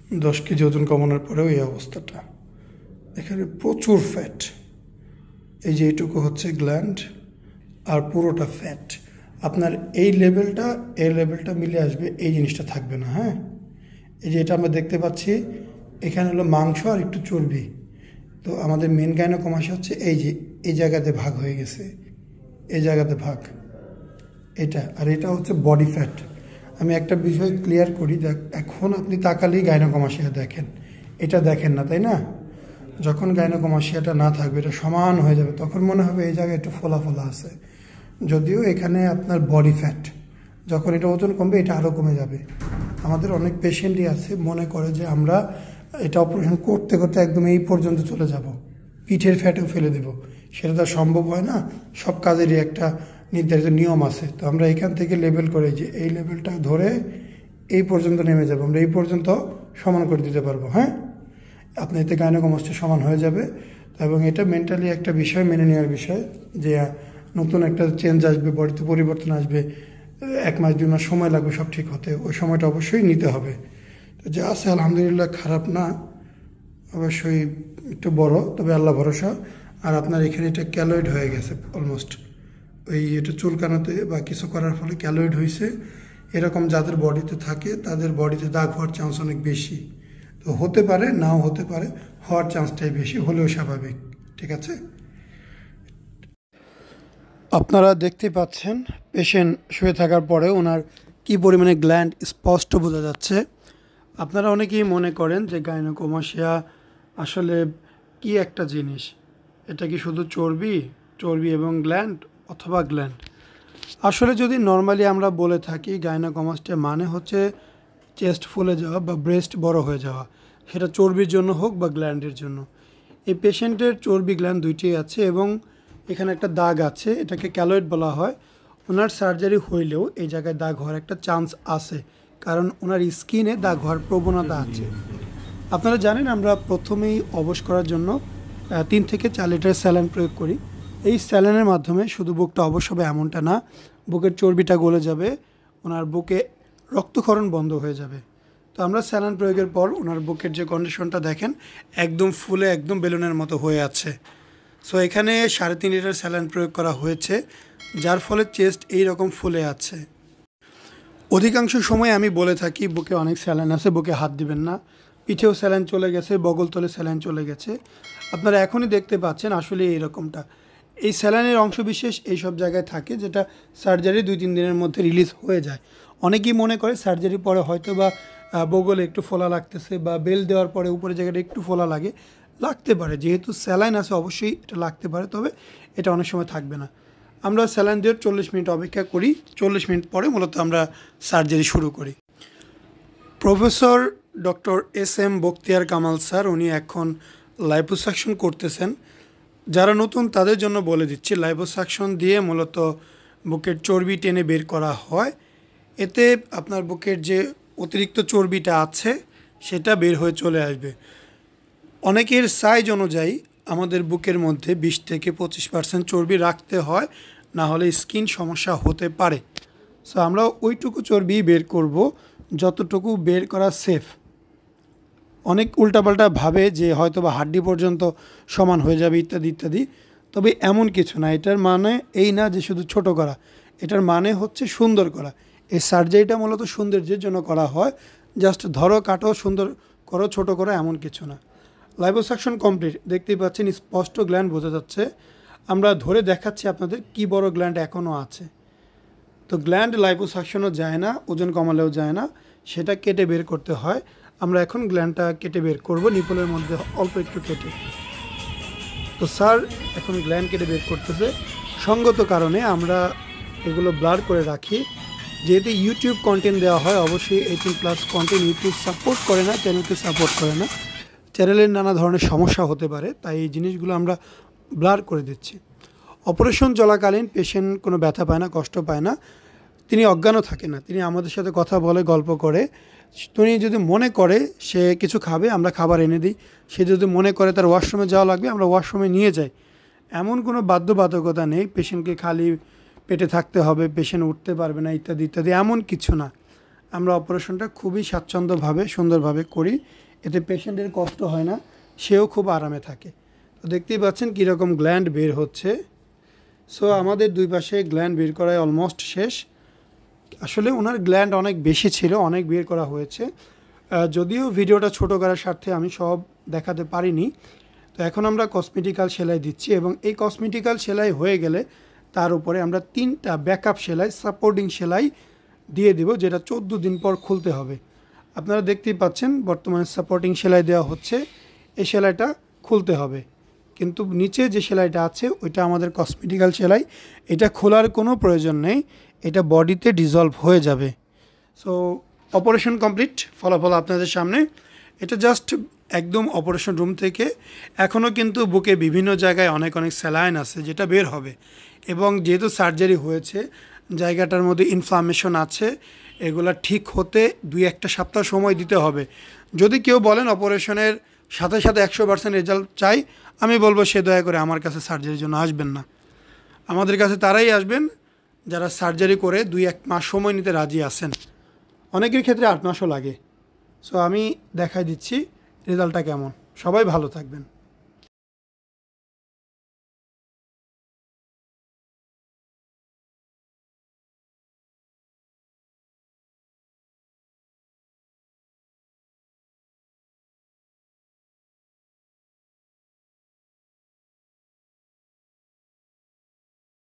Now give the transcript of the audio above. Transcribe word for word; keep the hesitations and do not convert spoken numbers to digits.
দশ কেজি ওজন কমানোর পরেও এই অবস্থাটা। এখানে প্রচুর ফ্যাট, এই যে এইটুকু হচ্ছে গ্ল্যান্ড আর পুরোটা ফ্যাট। আপনার এই লেভেলটা এই লেভেলটা মিলে আসবে, এই জিনিসটা থাকবে না। হ্যাঁ, এই যে এটা আমরা দেখতে পাচ্ছি, এখানে হলো মাংস আর একটু চর্বি। তো আমাদের মেন গাইনোকমাসিয়া হচ্ছে এই যে এই জায়গাতে ভাগ হয়ে গেছে, এই জায়গাতে ভাগ এটা, আর এটা হচ্ছে বডি ফ্যাট। আমি একটা বিষয় ক্লিয়ার করি, দেখ এখন আপনি তাকালেই গাইনোকমাসিয়া দেখেন, এটা দেখেন না, তাই না? যখন গাইনোকমাসিয়াটা না থাকবে, এটা সমান হয়ে যাবে, তখন মনে হবে এই জায়গায় একটু ফোলা ফোলা আছে, যদিও এখানে আপনার বডি ফ্যাট। যখন এটা ওজন কমবে এটা আরও কমে যাবে। আমাদের অনেক পেশেন্টই আছে মনে করে যে আমরা এটা অপারেশন করতে করতে একদম এই পর্যন্ত চলে যাব, পিঠের ফ্যাটেও ফেলে দেব। সেটা তো সম্ভব হয় না, সব কাজেরই একটা নির্ধারিত নিয়ম আছে। তো আমরা এখান থেকে লেভেল করে যে এই লেভেলটা ধরে এই পর্যন্ত নেমে যাব, আমরা এই পর্যন্ত সমান করে দিতে পারবো। হ্যাঁ, আপনি এতে গাইনোকমাস্টিয়া সমান হয়ে যাবে। এবং এটা মেন্টালি একটা বিষয়, মেনে নেওয়ার বিষয় যে নতুন একটা চেঞ্জ আসবে, বডিতে পরিবর্তন আসবে, এক মাস দুই মাস সময় লাগবে সব ঠিক হতে, ওই সময়টা অবশ্যই নিতে হবে। তো যা আছে আলহামদুলিল্লাহ খারাপ না, অবশ্যই একটু বড়, তবে আল্লাহ ভরসা। আর আপনার এখানে এটা ক্যালয়েড হয়ে গেছে অলমোস্ট, ওই এটা চুলকানোতে বা কিছু করার ফলে ক্যালয়েড হয়েছে। এরকম যাদের বডিতে থাকে তাদের বডিতে দাগ হওয়ার চান্স অনেক বেশি। তো হতে পারে, নাও হতে পারে, হওয়ার চান্সটাই বেশি, হলেও স্বাভাবিক। ঠিক আছে, আপনারা দেখতে পাচ্ছেন পেশেন্ট শুয়ে থাকার পরে ওনার কি পরিমাণে গ্ল্যান্ড স্পষ্ট বোঝা যাচ্ছে। আপনারা অনেকেই মনে করেন যে গাইনোকমাসিয়া আসলে কি একটা জিনিস, এটা কি শুধু চর্বি চর্বি এবং গ্ল্যান্ড, অথবা গ্ল্যান্ড। আসলে যদি নর্মালি আমরা বলে থাকি গাইনোকমাস্টিয়া মানে হচ্ছে চেস্ট ফুলে যাওয়া বা ব্রেস্ট বড় হয়ে যাওয়া, সেটা চর্বির জন্য হোক বা গ্ল্যান্ডের জন্য। এই পেশেন্টের চর্বি গ্ল্যান্ড দুইটিই আছে এবং এখানে একটা দাগ আছে, এটাকে ক্যালয়েড বলা হয়। ওনার সার্জারি হইলেও এই জায়গায় দাগ হওয়ার একটা চান্স আছে, কারণ ওনার স্কিনে দাগ হওয়ার প্রবণতা আছে। আপনারা জানেন আমরা প্রথমেই অবশ করার জন্য তিন থেকে চার লিটার স্যালাইন প্রয়োগ করি। এই স্যালাইনের মাধ্যমে শুধু বুকটা অবশ হবে এমনটা না, বুকের চর্বিটা গলে যাবে, ওনার বুকে রক্তক্ষরণ বন্ধ হয়ে যাবে। তো আমরা স্যালাইন প্রয়োগের পর ওনার বুকের যে কন্ডিশনটা দেখেন, একদম ফুলে একদম বেলুনের মতো হয়ে আছে। সো এখানে সাড়ে তিন লিটার স্যালাইন প্রয়োগ করা হয়েছে, যার ফলে চেস্ট এই রকম ফুলে আছে। অধিকাংশ সময় আমি বলে থাকি বুকে অনেক স্যালাইন আছে, বুকে হাত দিবেন না। পিঠেও স্যালাইন চলে গেছে, বগলতলে স্যালাইন চলে গেছে। আপনারা এখনই দেখতে পাচ্ছেন আসলে এইরকমটা। এই স্যালাইনের অংশবিশেষ এইসব জায়গায় থাকে, যেটা সার্জারি দুই তিন দিনের মধ্যে রিলিজ হয়ে যায়। অনেকেই মনে করে সার্জারি পরে হয়তো বা বগলে একটু ফোলা লাগতেছে, বা বেল দেওয়ার পরে উপরে জায়গাটা একটু ফোলা লাগে, লাগতে পারে। যেহেতু স্যালাইন আছে অবশ্যই এটা লাগতে পারে, তবে এটা অনেক সময় থাকবে না। আমরা স্যালাইন দিয়ে চল্লিশ মিনিট অপেক্ষা করি, চল্লিশ মিনিট পরে মূলত আমরা সার্জারি শুরু করি। Professor doctor S M Bakhtiar Kamal sir উনি এখন লাইপোসাকশন করতেছেন। যারা নতুন তাদের জন্য বলে দিচ্ছি, লাইপোসাকশন দিয়ে মূলত বুকের চর্বি টেনে বের করা হয়। এতে আপনার বুকের যে অতিরিক্ত চর্বিটা আছে সেটা বের হয়ে চলে আসবে। অনেকের সাইজ অনুযায়ী আমাদের বুকের মধ্যে বিশ থেকে পঁচিশ পার্সেন্ট চর্বি রাখতে হয়, না হলে স্কিন সমস্যা হতে পারে। সো আমরা ওইটুকু চর্বি বের করব যতটুকু বের করা সেফ। অনেক উল্টাপাল্টা ভাবে যে হয়তো বা হাড্ডি পর্যন্ত সমান হয়ে যাবে ইত্যাদি ইত্যাদি, তবে এমন কিছু না। এটার মানে এই না যে শুধু ছোট করা, এটার মানে হচ্ছে সুন্দর করা। এই সার্জারিটা মূলত সৌন্দর্যের জন্য করা হয়, জাস্ট ধরো কাটো সুন্দর করো ছোট করো এমন কিছু না। লাইপোসাকশন কমপ্লিট, দেখতেই পাচ্ছেন স্পষ্ট গ্ল্যান্ড বোঝা যাচ্ছে। আমরা ধরে দেখাচ্ছি আপনাদের কি বড় গ্ল্যান্ড এখনও আছে। তো গ্ল্যান্ড লাইপোসাকশনও যায় না, ওজন কমালেও যায় না, সেটা কেটে বের করতে হয়। আমরা এখন গ্ল্যান্ডটা কেটে বের করব, নিপলের মধ্যে অল্প একটু কেটে। তো স্যার এখন গ্ল্যান্ড কেটে বের করতেছে। সঙ্গত কারণে আমরা এগুলো ব্লার করে রাখি, যেহেতু ইউটিউব কন্টেন্ট দেওয়া হয়। অবশ্যই eighteen plus content YouTube support করে না, চ্যানেলকে সাপোর্ট করে না, চ্যানেলের নানা ধরনের সমস্যা হতে পারে, তাই এই জিনিসগুলো আমরা ব্লার করে দিচ্ছি। অপারেশন চলাকালীন পেশেন্ট কোনো ব্যথা পায় না, কষ্ট পায় না, তিনি অজ্ঞানও থাকে না। তিনি আমাদের সাথে কথা বলে, গল্প করে। তিনি যদি মনে করে সে কিছু খাবে, আমরা খাবার এনে দিই। সে যদি মনে করে তার ওয়াশরুমে যাওয়া লাগবে, আমরা ওয়াশরুমে নিয়ে যাই। এমন কোনো বাধ্যবাধকতা নেই পেশেন্টকে খালি পেটে থাকতে হবে, পেশেন্ট উঠতে পারবে না ইত্যাদি ইত্যাদি, এমন কিছু না। আমরা অপারেশনটা খুবই স্বাচ্ছন্দ্যভাবে সুন্দরভাবে করি, এতে পেশেন্টের কষ্ট হয় না, সেও খুব আরামে থাকে। তো দেখতেই পাচ্ছেন কীরকম গ্ল্যান্ড বের হচ্ছে। সো আমাদের দুই পাশে গ্ল্যান্ড বের করাই অলমোস্ট শেষ। আসলে ওনার গ্ল্যান্ড অনেক বেশি ছিল, অনেক বের করা হয়েছে, যদিও ভিডিওটা ছোটো করার স্বার্থে আমি সব দেখাতে পারিনি। তো এখন আমরা কসমেটিক্যাল সেলাই দিচ্ছি এবং এই কসমেটিক্যাল সেলাই হয়ে গেলে তার উপরে আমরা তিনটা ব্যাকআপ সেলাই, সাপোর্টিং সেলাই দিয়ে দেব, যেটা চোদ্দো দিন পর খুলতে হবে। আপনারা দেখতেই পাচ্ছেন বর্তমানে সাপোর্টিং সেলাই দেওয়া হচ্ছে, এই সেলাইটা খুলতে হবে, কিন্তু নিচে যে সেলাইটা আছে ওইটা আমাদের কসমেটিক্যাল সেলাই, এটা খোলার কোনো প্রয়োজন নেই, এটা বডিতে ডিজলভ হয়ে যাবে। সো অপারেশন কমপ্লিট, ফলাফল আপনাদের সামনে। এটা জাস্ট একদম অপারেশন রুম থেকে। এখনও কিন্তু বুকে বিভিন্ন জায়গায় অনেক অনেক স্যালাইন আছে যেটা বের হবে, এবং যেহেতু সার্জারি হয়েছে জায়গাটার মধ্যে ইনফ্লামেশন আছে, এগুলা ঠিক হতে দুই একটা সপ্তাহ সময় দিতে হবে। যদি কেউ বলেন অপারেশনের সাথে সাথে একশো পার্সেন্ট রেজাল্ট চাই, আমি বলবো সে দয়া করে আমার কাছে সার্জারির জন্য আসবেন না। আমাদের কাছে তারাই আসবেন যারা সার্জারি করে দুই এক মাস সময় নিতে রাজি আছেন, অনেকের ক্ষেত্রে আট মাসও লাগে। সো আমি দেখাই দিচ্ছি রেজাল্টটা কেমন। সবাই ভালো থাকবেন।